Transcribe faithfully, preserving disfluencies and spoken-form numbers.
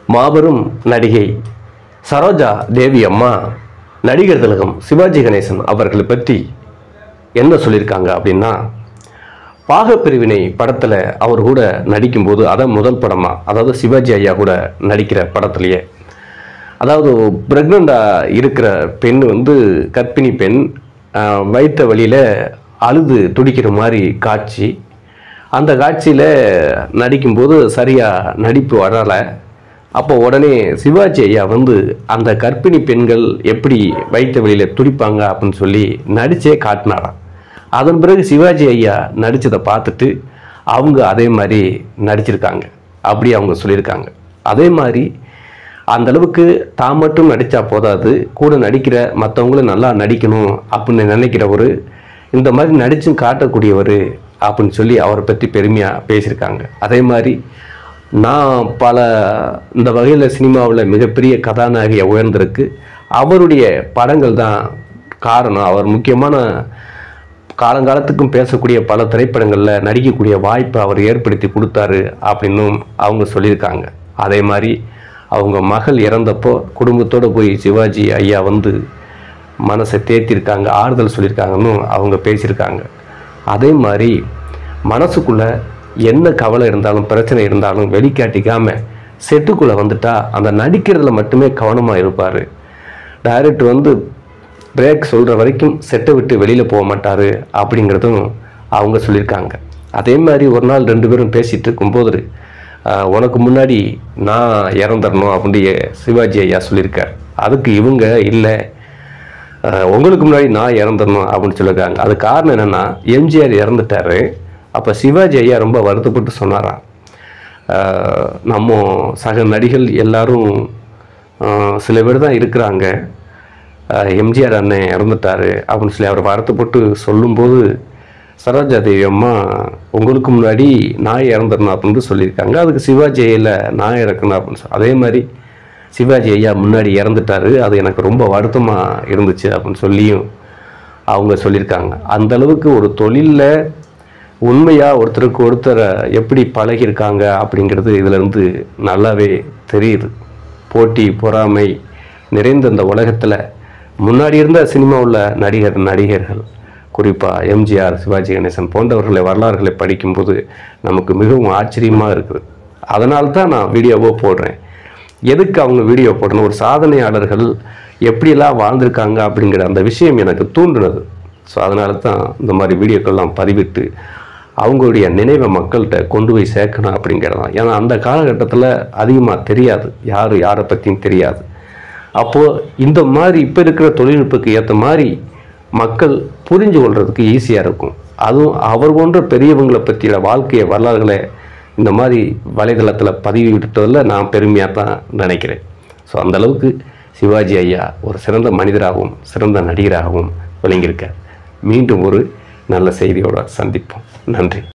மாபெரும் நடிகை சரோஜா தேவி அம்மா நடிகர் திலகம் சிவாஜி கணேசன் அவர்களை பற்றி என்ன சொல்லியிருக்காங்க அப்படின்னா, பாகப்பிரிவினை படத்தில் அவர் கூட நடிக்கும்போது, அதான் முதல் படமாக, அதாவது சிவாஜி ஐயா கூட நடிக்கிற படத்துலையே, அதாவது ப்ரெக்னெண்ட்டாக இருக்கிற பெண் வந்து கர்ப்பிணி பெண் வயிற்று வழியில் அழுது துடிக்கிற மாதிரி காட்சி. அந்த காட்சியில் நடிக்கும்போது சரியாக நடிப்பு வரலை. அப்போ உடனே சிவாஜி ஐயா வந்து அந்த கர்ப்பிணி பெண்கள் எப்படி வயிற்று வழியில் துடிப்பாங்க அப்படின்னு சொல்லி நடித்தே காட்டினாராம். அதன் பிறகு சிவாஜி ஐயா நடித்ததை பார்த்துட்டு அவங்க அதே மாதிரி நடிச்சிருக்காங்க, அப்படி அவங்க சொல்லியிருக்காங்க. அதே மாதிரி அந்தளவுக்கு தான் மட்டும் நடித்தா போதாது, கூட நடிக்கிற மற்றவங்களும் நல்லா நடிக்கணும் அப்படின்னு நினைக்கிறவர், இந்த மாதிரி நடிச்சும் காட்டக்கூடியவர் அப்படின்னு சொல்லி அவரை பற்றி பெருமையாக பேசியிருக்காங்க. அதே மாதிரி நான் பல இந்த வகையில் சினிமாவில் மிகப்பெரிய கதாநாயகியாக உயர்ந்திருக்கு அவருடைய படங்கள் தான் காரணம். அவர் முக்கியமான காலங்காலத்துக்கும் பேசக்கூடிய பல திரைப்படங்களில் நடிக்கக்கூடிய வாய்ப்பை அவர் ஏற்படுத்தி கொடுத்தாரு அப்படின்னும் அவங்க சொல்லியிருக்காங்க. அதே மாதிரி அவங்க மகள் இறந்தப்போ குடும்பத்தோடு போய் சிவாஜி ஐயா வந்து மனசை தேத்திருக்காங்க, ஆறுதல் சொல்லியிருக்காங்கன்னு அவங்க பேசியிருக்காங்க. அதே மாதிரி மனசுக்குள்ளே என்ன கவலை இருந்தாலும் பிரச்சனை இருந்தாலும் வெளிக்காட்டிக்காமல் செட்டுக்குள்ளே வந்துட்டா அந்த நடிக்கிறதுல மட்டுமே கவனமாக இருப்பார். டைரக்டர் வந்து பிரேக் சொல்கிற வரைக்கும் செட்டை விட்டு வெளியில் போக மாட்டார் அப்படிங்கிறதும் அவங்க சொல்லியிருக்காங்க. அதே மாதிரி ஒரு நாள் ரெண்டு பேரும் பேசிகிட்டு இருக்கும்போது, உனக்கு முன்னாடி நான் இறந்துடணும் அப்படின்னு சிவாஜி ஐயா சொல்லியிருக்கார். அதுக்கு இவங்க இல்லை, உங்களுக்கு முன்னாடி நான் இறந்துடணும் அப்படின்னு சொல்லியிருக்காங்க. அது காரணம் என்னென்னா, எம்ஜிஆர் இறந்துட்டார். அப்போ சிவாஜி ஐயா ரொம்ப வருத்தப்பட்டு சொன்னாராம், நம்ம சக நடிகள் எல்லாரும் சில பேர் தான் இருக்கிறாங்க, எம்ஜிஆர் அண்ணன் இறந்துட்டார் அப்படின்னு சொல்லி அவர் வருத்தப்பட்டு சொல்லும்போது, சரோஜா தேவி அம்மா உங்களுக்கு முன்னாடி நான் இறந்துடணும் அப்படின்னு சொல்லியிருக்காங்க. அதுக்கு சிவாஜி ஐயில் நான் இறக்கணும் அப்படின்னு சொல்லி, அதே மாதிரி சிவாஜி ஐயா முன்னாடி இறந்துட்டார், அது எனக்கு ரொம்ப வருத்தமாக இருந்துச்சு அப்படின்னு சொல்லியும் அவங்க சொல்லியிருக்காங்க. அந்தளவுக்கு ஒரு தொழிலில் உண்மையாக ஒருத்தருக்கு ஒருத்தரை எப்படி பழகியிருக்காங்க அப்படிங்கிறது இதிலேருந்து நல்லாவே தெரியுது. போட்டி பொறாமை நிறைந்த இந்த உலகத்தில் முன்னாடி இருந்த சினிமாவில் நடிகர் நடிகர்கள் குறிப்பாக எம்ஜிஆர், சிவாஜி கணேசன் போன்றவர்களை வரலாறுகளை படிக்கும்போது நமக்கு மிகவும் ஆச்சரியமாக இருக்குது. அதனால தான் நான் வீடியோவோ போடுறேன். எதுக்கு அவங்க வீடியோ போடணும், ஒரு சாதனையாளர்கள் எப்படியெல்லாம் வாழ்ந்திருக்காங்க அப்படிங்கிற அந்த விஷயம் எனக்கு தூண்டினது. ஸோ அதனால தான் இந்த மாதிரி வீடியோக்கள்லாம் பதிவிட்டு அவங்களுடைய நினைவை மக்கள்கிட்ட கொண்டு போய் சேர்க்கணும் அப்படிங்கிறது தான். ஏன்னா அந்த காலகட்டத்தில் அதிகமாக தெரியாது, யார் யாரை பற்றியும் தெரியாது. அப்போது இந்த மாதிரி இப்போ இருக்கிற தொழில்நுட்பத்துக்கு ஏற்ற மாதிரி மக்கள் புரிஞ்சு கொள்றதுக்கு ஈஸியாக இருக்கும். அதுவும் அவர் போன்ற பெரியவங்களை பற்றிய வாழ்க்கையை வரலாறுகளை இந்த மாதிரி வலைதளத்தில் பதிவு விட்டதில் நான் பெருமையாக தான் நினைக்கிறேன். ஸோ அந்தளவுக்கு சிவாஜி ஐயா ஒரு சிறந்த மனிதராகவும் சிறந்த நடிகராகவும் விளங்கியிருக்கார். மீண்டும் ஒரு நல்ல செய்தியோடு சந்திப்போம். நன்றி.